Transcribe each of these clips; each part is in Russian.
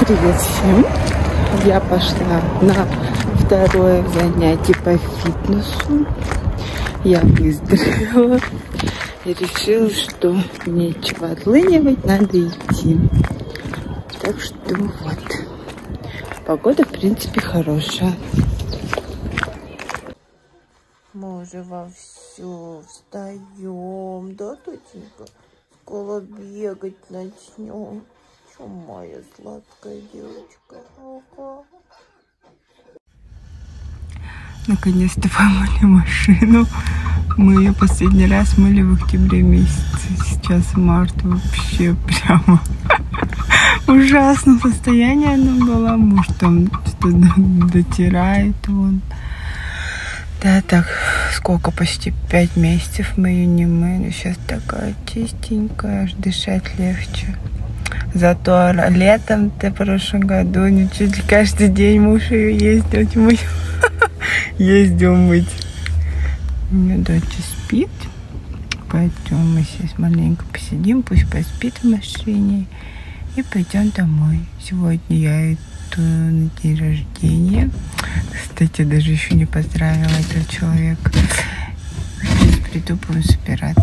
Привет всем! Я пошла на второе занятие по фитнесу. Я выздоровела и решила, что нечего отлынивать, надо идти. Так что вот. Погода, в принципе, хорошая. Мы уже вовсю встаем, да, Тотенька? Скоро бегать начнем. Что моя сладкая девочка? Ага. Наконец-то помыли машину. Мы ее последний раз мыли в октябре месяце. Сейчас март, вообще прямо ужасном состоянии она была. Муж там что-то дотирает. Вон. Да, так, сколько, почти 5 месяцев мы ее не мыли. Сейчас такая чистенькая, аж дышать легче. Зато летом-то в прошлом году чуть ли каждый день муж ее ездил мыть. Ездил мыть. У меня доча спит. Поэтому мы сейчас маленько посидим, пусть поспит в машине. И пойдем домой. Сегодня я иду на день рождения. Кстати, даже еще не поздравила этого человека. Сейчас приду, будем собираться.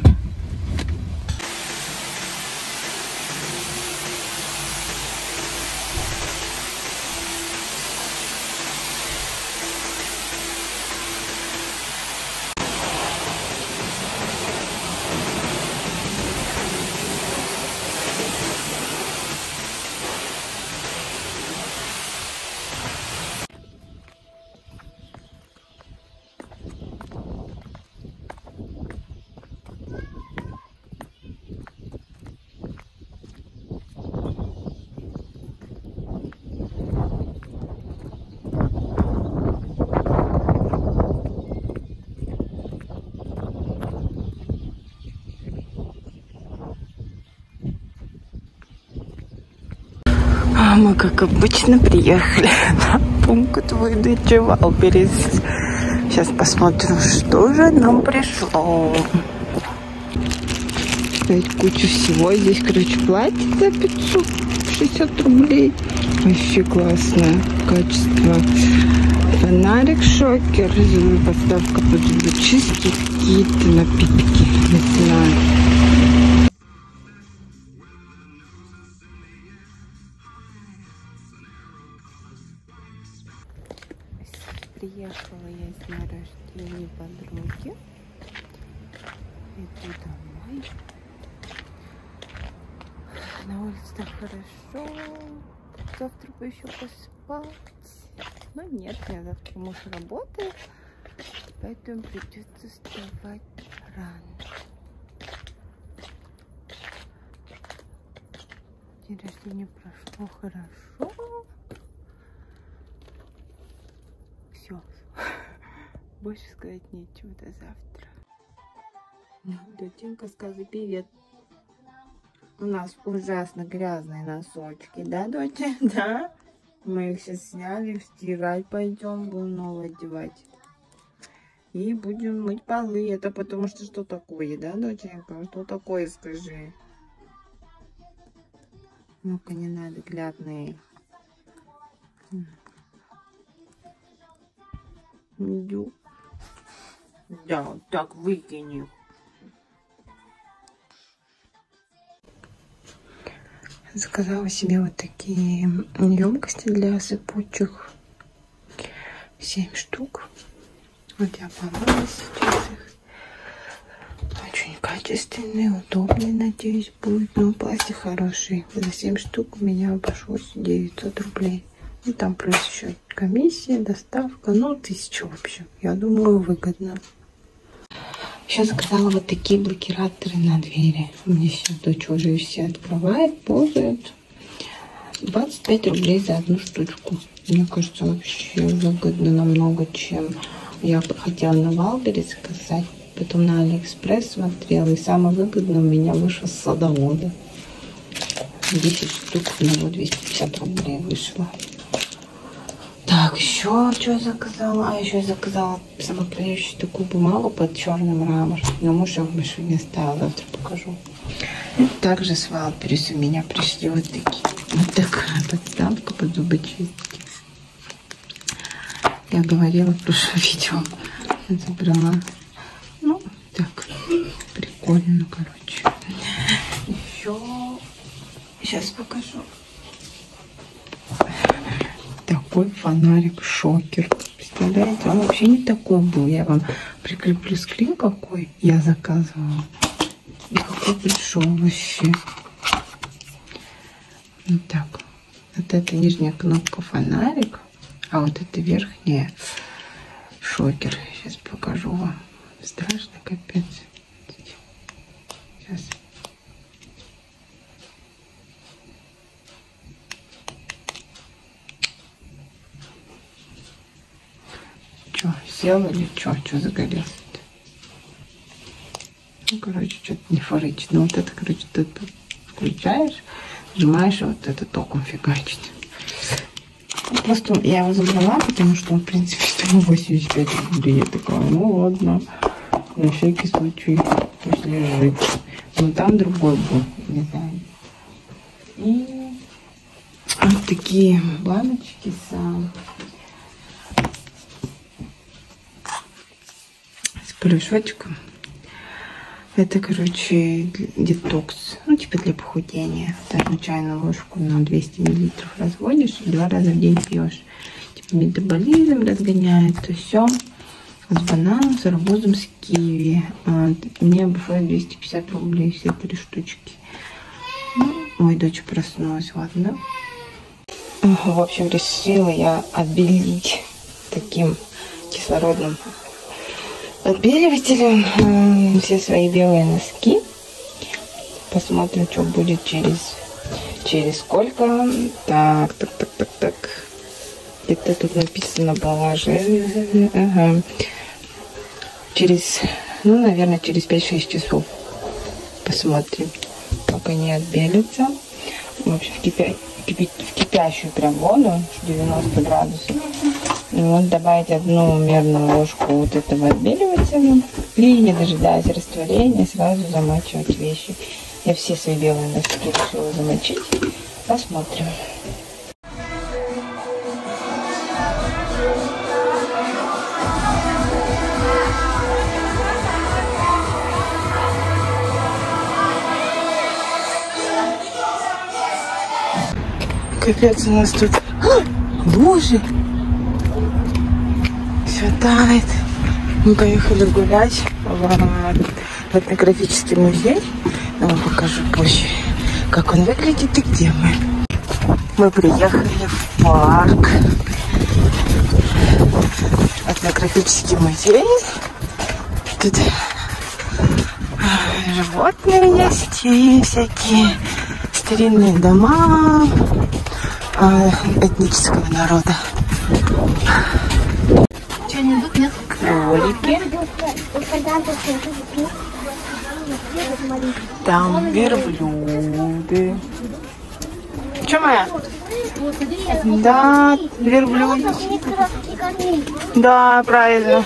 Мы, как обычно, приехали на пункт выдачи Валберис. Сейчас посмотрим, что же нам пришло. Опять куча всего. Здесь, короче, платье за 560 рублей. Вообще классное качество. Фонарик, шокер, подставка под зубочистки, какие-то напитки. Не знаю. Приехала я с дня рождения подруги. Иду домой. На улице так хорошо. Завтра бы еще поспать. Но нет, я завтра муж работает. Поэтому придется вставать рано. День рождения прошло хорошо. Все. Больше сказать нечего. До завтра. Доченька, скажи привет. У нас ужасно грязные носочки, да, доча? Да? Мы их сейчас сняли, стирать пойдем, будем новые одевать. И будем мыть полы. Это потому что такое, да, доченька? Что такое, скажи? Ну-ка, не надо, глядные. Да, так выкини. Заказала себе вот такие емкости для сыпучих. 7 штук. Вот я помыла сейчас их. Очень качественные, удобные, надеюсь, будет. Но пластик хороший. За 7 штук у меня обошлось 900 рублей. И там плюс еще комиссия, доставка. Ну, 1000 в общем. Я думаю, выгодно. Еще заказала вот такие блокираторы на двери. Мне сейчас дочь уже все открывает, пользует. 25 рублей за одну штучку. Мне кажется, вообще выгодно намного, чем я хотела на Валбере заказать. Потом на Алиэкспресс смотрела. И самое выгодное у меня вышло с Садовода. 10 штук, одного 250 рублей вышло. Так, еще что я заказала? А, еще я заказала самоклеющую такую бумагу под черный мрамор. Но муж ее в машине оставил, завтра покажу. И также с Валберис у меня пришли вот такие. Вот такая подставка. из-под зубочистки. Я говорила в прошлом видео. Я забрала. Ну, так, прикольно, короче. Еще сейчас покажу. Такой фонарик-шокер. Представляете, он вообще не такой был. Я вам прикреплю скрин, какой я заказывала. И какой пришел вообще. Вот так. Вот это нижняя кнопка фонарик, а вот это верхняя шокер. Сейчас покажу вам. Страшно, капец. Сейчас. Что, сел или что? Что загорелся-то? Ну, короче, что-то не форычит. Ну, вот это, короче, ты включаешь, нажимаешь, и вот это током фигачит. Просто я его забрала, потому что он, в принципе, стоил 85 рублей. Я такая, ну ладно, на всякий случай пусть лежит. Но там другой был, не знаю. И вот такие баночки с порошочком. Это, короче, детокс, ну, типа для похудения. Ты одну чайную ложку на 200 мл разводишь и 2 раза в день пьешь. Типа метаболизм разгоняет, то все. С бананом, с арбузом, с киви. Мне обошлось 250 рублей все 3 штучки. Ну, ой, дочь проснулась, ладно. В общем, решила я отбелить таким кислородным отбеливателем все свои белые носки. Посмотрим, что будет через сколько. Так. Где-то тут написано положение. Ага. Ну, наверное, через 5-6 часов. Посмотрим, как они отбелятся. В общем, в кипящую прям воду, 90 градусов. И вот добавить 1 мерную ложку вот этого отбеливателя. И, не дожидаясь растворения, сразу замачивать вещи. Я все свои белые носки решила замочить. Посмотрим. Капец, у нас тут лужи. Все тает. Мы поехали гулять в этнографический музей. Я вам покажу позже, как он выглядит и где мы. Мы приехали в парк. Этнографический музей. Тут животные есть и всякие старинные дома этнического народа. Кролики. Там верблюды. Че моя? Да, верблюдики. Да, правильно.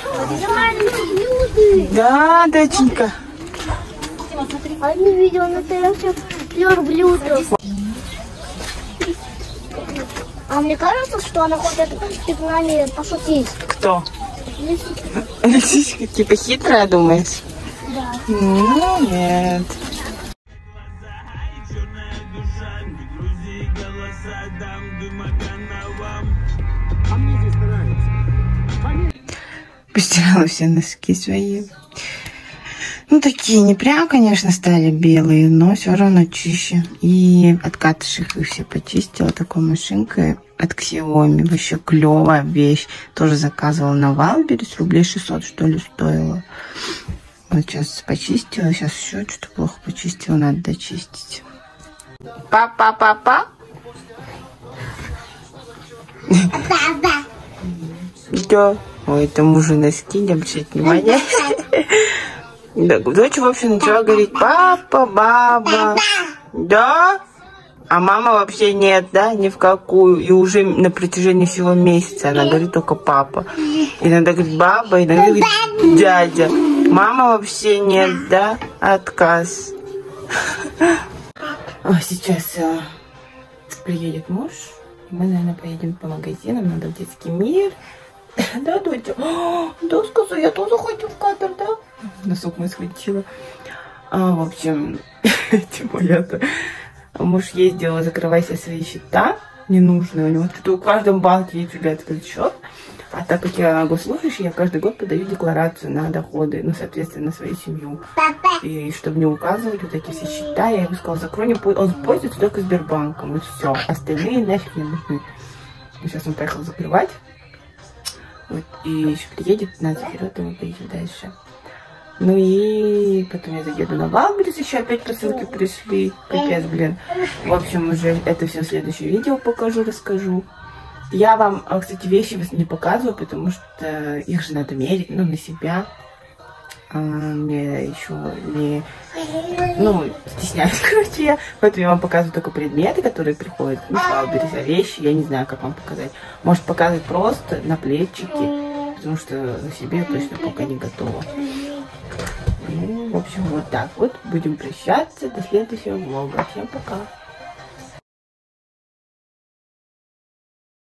Да, доченька. А не видела настоящих верблюдов. А мне кажется, что она хочет с нами пошутить. Кто? Лисичка, типа хитрая, думаешь? Да. Ну, нет. Постирала все носки свои. Ну, такие не прям, конечно, стали белые, но все равно чище. И от катышек их все почистила такой машинкой от Xiaomi. Вообще клевая вещь. Тоже заказывала на Вайлдберрис. Рублей 600, что ли, стоило. Вот сейчас почистила. Сейчас еще что-то плохо почистила. Надо дочистить. Папа. Папа. Да. Ой, это мужу носки, не обращайте внимания. Дочь, в общем, начала говорить: папа, баба. Да? А мама вообще нет, да? Ни в какую. И уже на протяжении всего месяца она говорит только папа. Иногда говорит баба, иногда говорит дядя. Мама вообще нет, да? Отказ. А сейчас приедет муж. И мы, наверное, поедем по магазинам, надо в детский мир. Да, доча? Да, сказала, я тоже хочу в кадр, да? Носок мой схватила. В общем, чего я-то? Муж ездил, закрывай все свои счета ненужные. У него в каждом банке есть этот счет. А так как я госслужащий, я каждый год подаю декларацию на доходы, ну, соответственно, на свою семью. И чтобы не указывать вот эти все счета, я ему сказала, закрой, он пользуется только Сбербанком, и все. Остальные нафиг не нужны. Сейчас он поехал закрывать. Вот, и еще приедет, нас заберет, и мы поедем дальше. Ну и потом я заеду на Валберес, еще опять посылки пришли. Капец, блин. В общем, уже это все в следующем видео покажу, расскажу. Я вам, кстати, вещи не показываю, потому что их же надо мерить, ну, на себя. Мне еще не... Ну, стесняюсь, короче, я. Поэтому я вам показываю только предметы, которые приходят. Ну, Валберес, а вещи, я не знаю, как вам показать. Может, показывать просто на плечики, потому что на себе точно пока не готова. Ну, в общем, вот так вот. Будем прощаться. До следующего влога. Всем пока.